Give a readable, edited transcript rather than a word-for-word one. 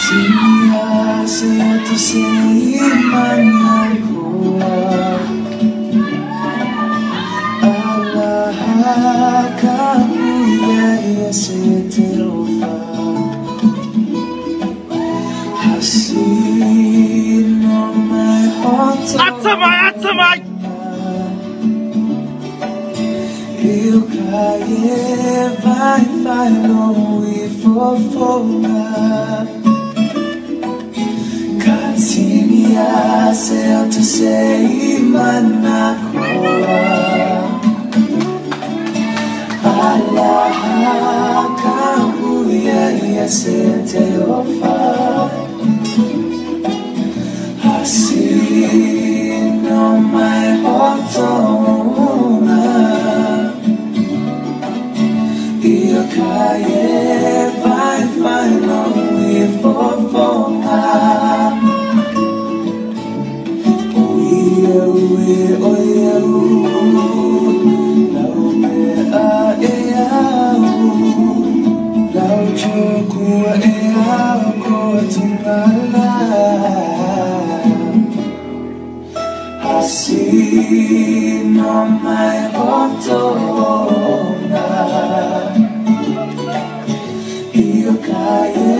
Siya to seiman nakuha Allah kamu ya seterofa Hasin on my heart Atamay Eu caí vai longe fofoca Katinia to seiman nakuha Allah kamu ya seterofa Hasin on my heart Eu caí vai longe fofoca Hasin on my heart Eu caí